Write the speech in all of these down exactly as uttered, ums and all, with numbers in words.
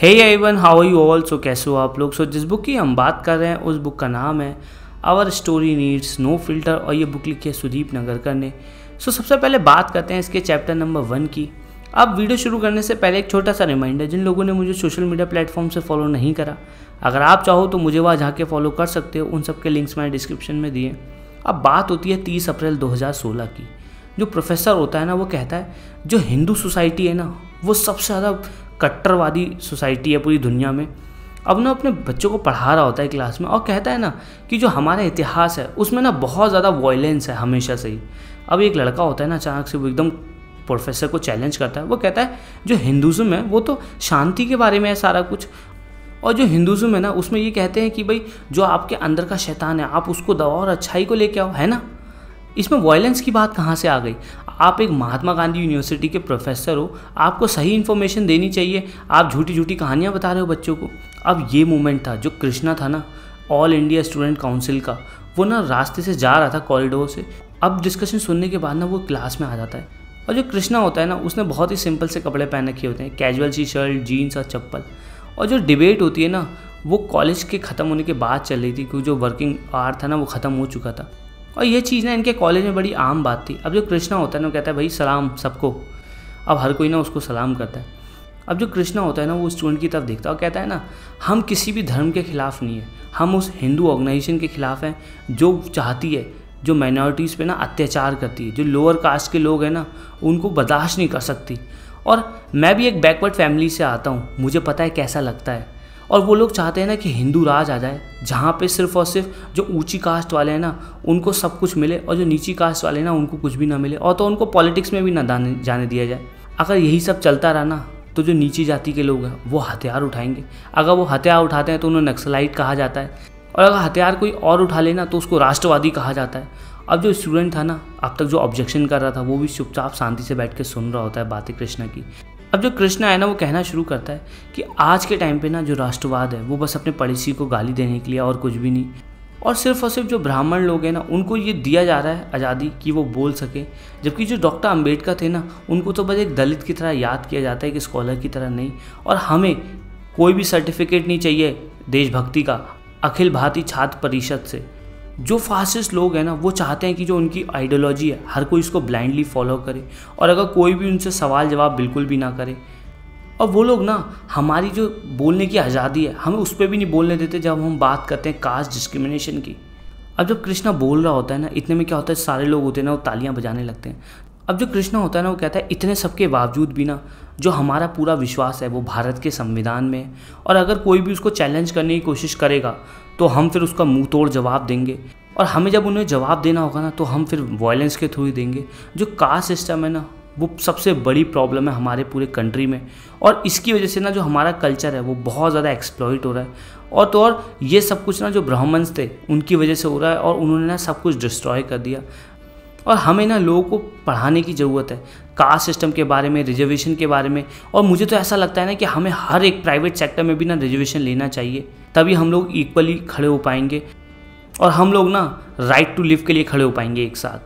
Hey everyone, how are you all. So कैसे हो आप लोग। सो जिस बुक की हम बात कर रहे हैं उस बुक का नाम है our story needs no filter और ये बुक लिखी है सुदीप नगरकर ने। सो सबसे पहले बात करते हैं इसके चैप्टर नंबर वन की। अब वीडियो शुरू करने से पहले एक छोटा सा रिमाइंडर, जिन लोगों ने मुझे सोशल मीडिया प्लेटफॉर्म से फॉलो नहीं करा, अगर आप चाहो तो मुझे वहाँ जाके फॉलो कर सकते हो। उन सब के लिंक्स मैंने डिस्क्रिप्शन में दिए। अब बात होती है तीस अप्रैल दो हज़ार सोलह की। जो प्रोफेसर होता है ना, वो कहता है जो हिंदू सोसाइटी है ना, वो सबसे ज़्यादा कट्टरवादी सोसाइटी है पूरी दुनिया में। अब ना अपने बच्चों को पढ़ा रहा होता है क्लास में और कहता है ना कि जो हमारा इतिहास है उसमें ना बहुत ज़्यादा वॉयलेंस है हमेशा से ही। अब एक लड़का होता है ना, अचानक से वो एकदम प्रोफेसर को चैलेंज करता है। वो कहता है जो हिंदुज़म है वो तो शांति के बारे में है सारा कुछ, और जो हिंदुज़म है ना उसमें ये कहते हैं कि भाई जो आपके अंदर का शैतान है आप उसको दबाओ और अच्छाई को लेके आओ, है ना। इसमें वॉयलेंस की बात कहाँ से आ गई। आप एक महात्मा गांधी यूनिवर्सिटी के प्रोफेसर हो, आपको सही इन्फॉर्मेशन देनी चाहिए, आप झूठी झूठी कहानियाँ बता रहे हो बच्चों को। अब ये मोमेंट था जो कृष्णा था ना, ऑल इंडिया स्टूडेंट काउंसिल का, वो ना रास्ते से जा रहा था कॉरिडोर से। अब डिस्कशन सुनने के बाद ना वो क्लास में आ जाता है और जो कृष्णा होता है ना उसने बहुत ही सिंपल से कपड़े पहन रखे होते हैं, कैजुअल सी शर्ट, जीन्स और चप्पल। और जो डिबेट होती है ना वो कॉलेज के ख़त्म होने के बाद चल रही थी, क्योंकि जो वर्किंग आवर था ना वो ख़त्म हो चुका था। और ये चीज़ ना इनके कॉलेज में बड़ी आम बात थी। अब जो कृष्णा होता है ना वो कहता है भाई सलाम सबको। अब हर कोई ना उसको सलाम करता है। अब जो कृष्णा होता है ना वो स्टूडेंट की तरफ देखता है और कहता है ना हम किसी भी धर्म के ख़िलाफ़ नहीं है, हम उस हिंदू ऑर्गेनाइजेशन के ख़िलाफ़ हैं जो चाहती है, जो माइनॉरिटीज़ पे ना अत्याचार करती है, जो लोअर कास्ट के लोग हैं ना उनको बर्दाश्त नहीं कर सकती। और मैं भी एक बैकवर्ड फैमिली से आता हूँ, मुझे पता है कैसा लगता है। और वो लोग चाहते हैं ना कि हिंदू राज आ जाए, जहाँ पे सिर्फ और सिर्फ जो ऊंची कास्ट वाले हैं ना उनको सब कुछ मिले और जो नीची कास्ट वाले हैं ना उनको कुछ भी ना मिले, और तो उनको पॉलिटिक्स में भी ना जाने दिया जाए। अगर यही सब चलता रहा ना तो जो नीची जाति के लोग हैं वो हथियार उठाएंगे। अगर वो हथियार उठाते हैं तो उन्हें नक्सलाइट कहा जाता है, और अगर हथियार कोई और उठा लेना तो उसको राष्ट्रवादी कहा जाता है। अब जो स्टूडेंट था ना अब तक जो ऑब्जेक्शन कर रहा था वो भी चुपचाप शांति से बैठ के सुन रहा होता है बातें कृष्णा की। अब जो कृष्णा है ना वो कहना शुरू करता है कि आज के टाइम पे ना जो राष्ट्रवाद है वो बस अपने पड़ोसी को गाली देने के लिए और कुछ भी नहीं। और सिर्फ और सिर्फ जो ब्राह्मण लोग हैं ना उनको ये दिया जा रहा है आज़ादी कि वो बोल सके, जबकि जो डॉक्टर अंबेडकर थे ना उनको तो बस एक दलित की तरह याद किया जाता है कि स्कॉलर की तरह नहीं। और हमें कोई भी सर्टिफिकेट नहीं चाहिए देशभक्ति का अखिल भारतीय छात्र परिषद से। जो फासिस्ट लोग हैं ना वो चाहते हैं कि जो उनकी आइडियोलॉजी है हर कोई इसको ब्लाइंडली फॉलो करे, और अगर कोई भी उनसे सवाल जवाब बिल्कुल भी ना करे। और वो लोग ना हमारी जो बोलने की आज़ादी है हमें उस पर भी नहीं बोलने देते जब हम बात करते हैं कास्ट डिस्क्रिमिनेशन की। अब जब कृष्णा बोल रहा होता है ना इतने में क्या होता है, सारे लोग होते हैं ना वो तालियां बजाने लगते हैं। अब जो कृष्णा होता है ना वो कहता है इतने सब के बावजूद भी ना जो हमारा पूरा विश्वास है वो भारत के संविधान में है, और अगर कोई भी उसको चैलेंज करने की कोशिश करेगा तो हम फिर उसका मुंह तोड़ जवाब देंगे, और हमें जब उन्हें जवाब देना होगा ना तो हम फिर वायलेंस के थ्रू ही देंगे। जो कास्ट सिस्टम है ना वो सबसे बड़ी प्रॉब्लम है हमारे पूरे कंट्री में, और इसकी वजह से ना जो हमारा कल्चर है वो बहुत ज़्यादा एक्सप्लॉइट हो रहा है। और तो और ये सब कुछ ना जो ब्राह्मण्स थे उनकी वजह से हो रहा है, और उन्होंने ना सब कुछ डिस्ट्रॉय कर दिया। और हमें ना लोगों को पढ़ाने की ज़रूरत है कास्ट सिस्टम के बारे में, रिजर्वेशन के बारे में। और मुझे तो ऐसा लगता है ना कि हमें हर एक प्राइवेट सेक्टर में भी ना रिजर्वेशन लेना चाहिए, तभी हम लोग इक्वली खड़े हो पाएंगे और हम लोग ना राइट टू लिव के लिए खड़े हो पाएंगे एक साथ।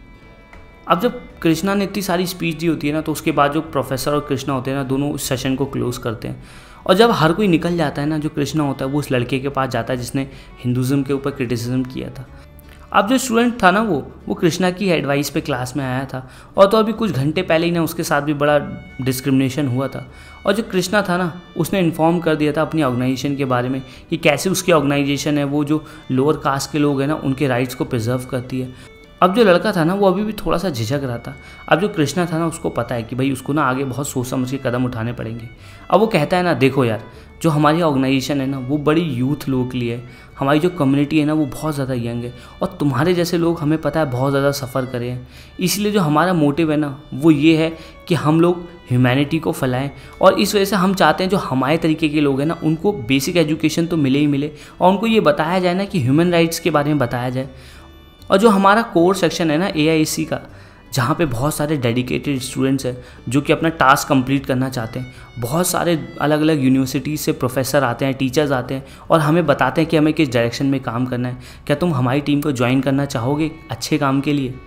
अब जब कृष्णा ने इतनी सारी स्पीच दी होती है ना तो उसके बाद जो प्रोफेसर और कृष्णा होते हैं ना दोनों उस सेशन को क्लोज़ करते हैं। और जब हर कोई निकल जाता है ना, जो कृष्णा होता है वो उस लड़के के पास जाता है जिसने हिंदुज़म के ऊपर क्रिटिसिज्म किया था। अब जो स्टूडेंट था ना वो वो कृष्णा की एडवाइस पे क्लास में आया था, और तो अभी कुछ घंटे पहले ही ना उसके साथ भी बड़ा डिस्क्रिमिनेशन हुआ था। और जो कृष्णा था ना उसने इन्फॉर्म कर दिया था अपनी ऑर्गेनाइजेशन के बारे में कि कैसे उसकी ऑर्गेनाइजेशन है वो जो लोअर कास्ट के लोग हैं ना उनके राइट्स को प्रिजर्व करती है। अब जो लड़का था ना वो अभी भी थोड़ा सा झिझक रहा था। अब जो कृष्णा था ना उसको पता है कि भाई उसको ना आगे बहुत सोच समझ के कदम उठाने पड़ेंगे। अब वो कहता है ना देखो यार, जो हमारी ऑर्गेनाइजेशन है ना वो बड़ी यूथ लोग के लिए है, हमारी जो कम्युनिटी है ना वो बहुत ज़्यादा यंग है, और तुम्हारे जैसे लोग हमें पता है बहुत ज़्यादा सफ़र करे हैं। इसलिए जो हमारा मोटिव है ना वो ये है कि हम लोग ह्यूमैनिटी को फैलाएं, और इस वजह से हम चाहते हैं जो हमारे तरीके के लोग हैं ना उनको बेसिक एजुकेशन तो मिले ही मिले, और उनको ये बताया जाए ना कि ह्यूमन राइट्स के बारे में बताया जाए। और जो हमारा कोर सेक्शन है ना ए आई सी का, जहाँ पे बहुत सारे डेडिकेटेड स्टूडेंट्स हैं जो कि अपना टास्क कंप्लीट करना चाहते हैं, बहुत सारे अलग अलग यूनिवर्सिटीज़ से प्रोफेसर आते हैं, टीचर्स आते हैं और हमें बताते हैं कि हमें किस डायरेक्शन में काम करना है। क्या तुम हमारी टीम को ज्वाइन करना चाहोगे अच्छे काम के लिए?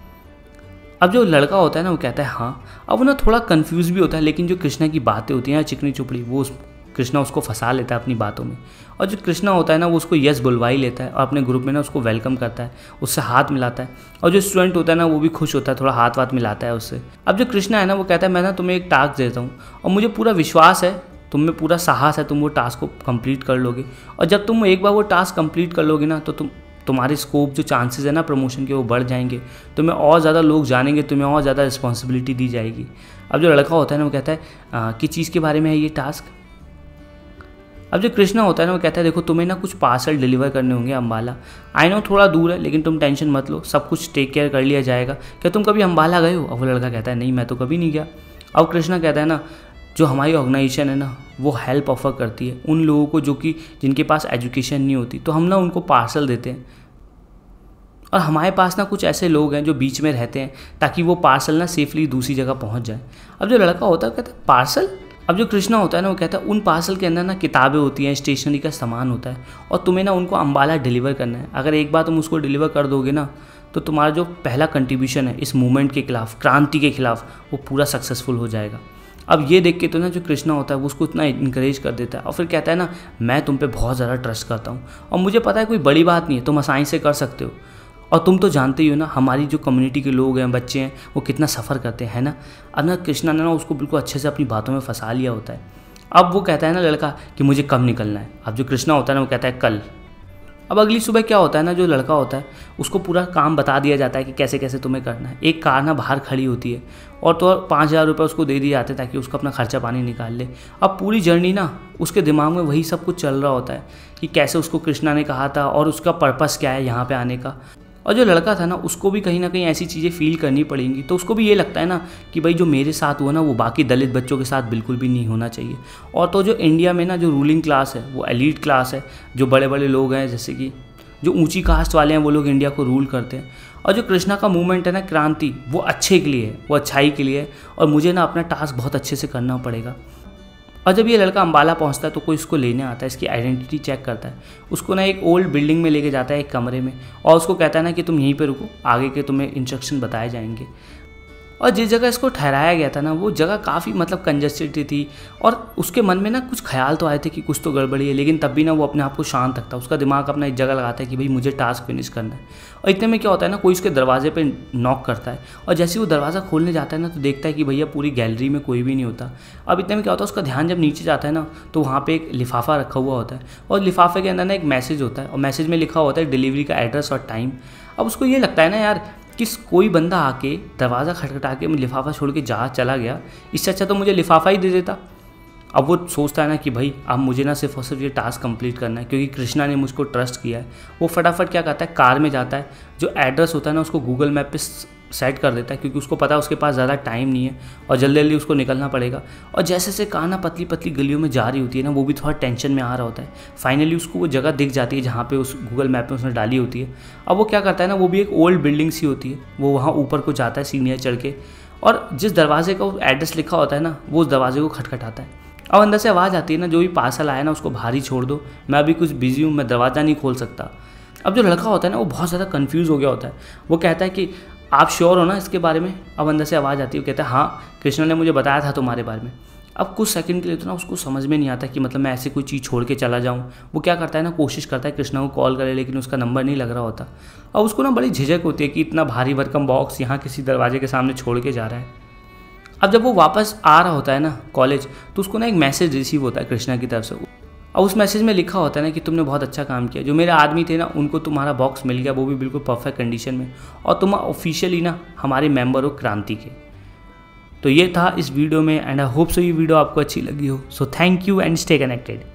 अब जो लड़का होता है ना वो कहता है हाँ। अब वो ना थोड़ा कंफ्यूज भी होता है, लेकिन जो कृष्णा की बातें होती हैं चिकनी चुपड़ी वो कृष्णा उसको फंसा लेता है अपनी बातों में। और जो कृष्णा होता है ना वो उसको यस बुलवा ही लेता है और अपने ग्रुप में ना उसको वेलकम करता है, उससे हाथ मिलाता है। और जो स्टूडेंट होता है ना वो भी खुश होता है, थोड़ा हाथ वाथ मिलाता है उससे। अब जो कृष्णा है ना वो कहता है मैं ना तुम्हें एक टास्क देता हूँ और मुझे पूरा विश्वास है, तुम में पूरा साहस है, तुम वो टास्क को कंप्लीट कर लोगे। और जब तुम एक बार वो टास्क कंप्लीट कर लोगे ना तो तुम तुम्हारे स्कोप जो चांसेस है ना प्रमोशन के वो बढ़ जाएंगे, तुम्हें और ज़्यादा लोग जानेंगे, तुम्हें और ज़्यादा रिस्पॉन्सिबिलिटी दी जाएगी। अब जो लड़का होता है ना वो कहता है किस चीज़ के बारे में है ये टास्क। अब जो कृष्णा होता है ना वो कहता है देखो तुम्हें ना कुछ पार्सल डिलीवर करने होंगे अम्बाला। आई नो थोड़ा दूर है लेकिन तुम टेंशन मत लो, सब कुछ टेक केयर कर लिया जाएगा। क्या तुम कभी अम्बाला गए हो? अब वो लड़का कहता है नहीं मैं तो कभी नहीं गया। अब कृष्णा कहता है ना जो हमारी ऑर्गेनाइजेशन है ना वो हेल्प ऑफर करती है उन लोगों को जो कि जिनके पास एजुकेशन नहीं होती, तो हम ना उनको पार्सल देते हैं और हमारे पास ना कुछ ऐसे लोग हैं जो बीच में रहते हैं ताकि वो पार्सल ना सेफली दूसरी जगह पहुंच जाए। अब जो लड़का होता है कहता है पार्सल। अब जो कृष्णा होता है ना वो कहता है उन पार्सल के अंदर ना किताबें होती हैं, स्टेशनरी का सामान होता है और तुम्हें ना उनको अम्बाला डिलीवर करना है। अगर एक बार तुम उसको डिलीवर कर दोगे ना तो तुम्हारा जो पहला कंट्रीब्यूशन है इस मूवमेंट के खिलाफ, क्रांति के खिलाफ, वो पूरा सक्सेसफुल हो जाएगा। अब ये देख के तो ना जो कृष्णा होता है वो उसको इतना इनकरेज कर देता है और फिर कहता है ना मैं तुम पे बहुत ज़्यादा ट्रस्ट करता हूँ और मुझे पता है कोई बड़ी बात नहीं है, तुम आसानी से कर सकते हो। और तुम तो जानते ही हो ना हमारी जो कम्युनिटी के लोग हैं, बच्चे हैं, वो कितना सफ़र करते हैं ना। अब ना कृष्णा ने ना उसको बिल्कुल अच्छे से अपनी बातों में फंसा लिया होता है। अब वो कहता है ना लड़का कि मुझे कब निकलना है। अब जो कृष्णा होता है ना वो कहता है कल। अब अगली सुबह क्या होता है ना जो लड़का होता है उसको पूरा काम बता दिया जाता है कि कैसे कैसे तुम्हें करना है। एक कार ना बाहर खड़ी होती है और तो पाँच हज़ार रुपये उसको दे दिए जाते हैं ताकि उसको अपना खर्चा पानी निकाल ले। अब पूरी जर्नी ना उसके दिमाग में वही सब कुछ चल रहा होता है कि कैसे उसको कृष्णा ने कहा था और उसका पर्पस क्या है यहाँ पे आने का। और जो लड़का था ना उसको भी कहीं ना कहीं ऐसी चीज़ें फील करनी पड़ेंगी, तो उसको भी ये लगता है ना कि भाई जो मेरे साथ हुआ ना वो बाकी दलित बच्चों के साथ बिल्कुल भी नहीं होना चाहिए। और तो जो इंडिया में ना जो रूलिंग क्लास है वो एलीट क्लास है, जो बड़े बड़े लोग हैं जैसे कि जो ऊंची कास्ट वाले हैं वो लोग इंडिया को रूल करते हैं। और जो कृष्णा का मूवमेंट है ना क्रांति, वो अच्छे के लिए है, वो अच्छाई के लिए है और मुझे ना अपना टास्क बहुत अच्छे से करना पड़ेगा। और जब ये लड़का अम्बाला पहुंचता है तो कोई इसको लेने आता है, इसकी आइडेंटिटी चेक करता है, उसको ना एक ओल्ड बिल्डिंग में लेके जाता है एक कमरे में और उसको कहता है ना कि तुम यहीं पे रुको, आगे के तुम्हें इंस्ट्रक्शन बताए जाएंगे। और जिस जगह इसको ठहराया गया था ना वो जगह काफ़ी मतलब कंजस्टेड थी और उसके मन में ना कुछ ख्याल तो आए थे कि कुछ तो गड़बड़ी है, लेकिन तब भी ना वो अपने आप को शांत रखता है। उसका दिमाग अपना एक जगह लगाता है कि भाई मुझे टास्क फिनिश करना है। और इतने में क्या होता है ना कोई उसके दरवाजे पे नॉक करता है और जैसे ही वो दरवाज़ा खोलने जाता है ना तो देखता है कि भैया पूरी गैलरी में कोई भी नहीं होता। अब इतने में क्या होता है उसका ध्यान जब नीचे जाता है ना तो वहाँ पर एक लिफाफा रखा हुआ होता है और लिफाफे के अंदर ना एक मैसेज होता है और मैसेज में लिखा होता है डिलीवरी का एड्रेस और टाइम। अब उसको ये लगता है ना यार कि कोई बंदा आके दरवाज़ा खटखटा के लिफाफा छोड़ के जा चला गया, इससे अच्छा तो मुझे लिफाफा ही दे देता। अब वो सोचता है ना कि भाई अब मुझे ना सिर्फ और सिर्फ ये टास्क कंप्लीट करना है क्योंकि कृष्णा ने मुझको ट्रस्ट किया है। वो फटाफट क्या करता है कार में जाता है, जो एड्रेस होता है ना उसको गूगल मैप पे सेट कर देता है क्योंकि उसको पता है उसके पास ज़्यादा टाइम नहीं है और जल्दी जल्दी उसको निकलना पड़ेगा। और जैसे जैसे कार ना पतली पतली गलियों में जा रही होती है ना वो भी थोड़ा टेंशन में आ रहा होता है। फाइनली उसको वो जगह दिख जाती है जहाँ पे उस गूगल मैप में उसने डाली होती है। अब वो क्या करता है ना वो भी एक ओल्ड बिल्डिंग सी होती है, वो वहाँ ऊपर को जाता है सीनियर चढ़ के और जिस दरवाजे का एड्रेस लिखा होता है ना वो उस दरवाजे को खटखटाता है। अब अंदर से आवाज़ आती है ना जो भी पार्सल आया ना उसको बाहर ही छोड़ दो, मैं अभी कुछ बिजी हूँ, मैं दरवाज़ा नहीं खोल सकता। अब जो लड़का होता है ना वो बहुत ज़्यादा कन्फ्यूज़ हो गया होता है। वो कहता है कि आप श्योर हो ना इसके बारे में? अब अंदर से आवाज़ आती है, वो कहता है हाँ कृष्णा ने मुझे बताया था तुम्हारे बारे में। अब कुछ सेकंड के लिए तो ना उसको समझ में नहीं आता कि मतलब मैं ऐसे कोई चीज़ छोड़ के चला जाऊँ। वो क्या करता है ना कोशिश करता है कृष्णा को कॉल करे लेकिन उसका नंबर नहीं लग रहा होता। और उसको ना बड़ी झिझक होती है कि इतना भारी भरकम बॉक्स यहाँ किसी दरवाजे के सामने छोड़ के जा रहा है। अब जब वो वापस आ रहा होता है ना कॉलेज तो उसको ना एक मैसेज रिसीव होता है कृष्णा की तरफ से और उस मैसेज में लिखा होता है ना कि तुमने बहुत अच्छा काम किया, जो मेरे आदमी थे ना उनको तुम्हारा बॉक्स मिल गया, वो भी बिल्कुल परफेक्ट कंडीशन में, और तुम ऑफिशियली ना हमारे मेंबर हो क्रांति के। तो ये था इस वीडियो में एंड आई होप सो ये वीडियो आपको अच्छी लगी हो। So thank you and stay connected.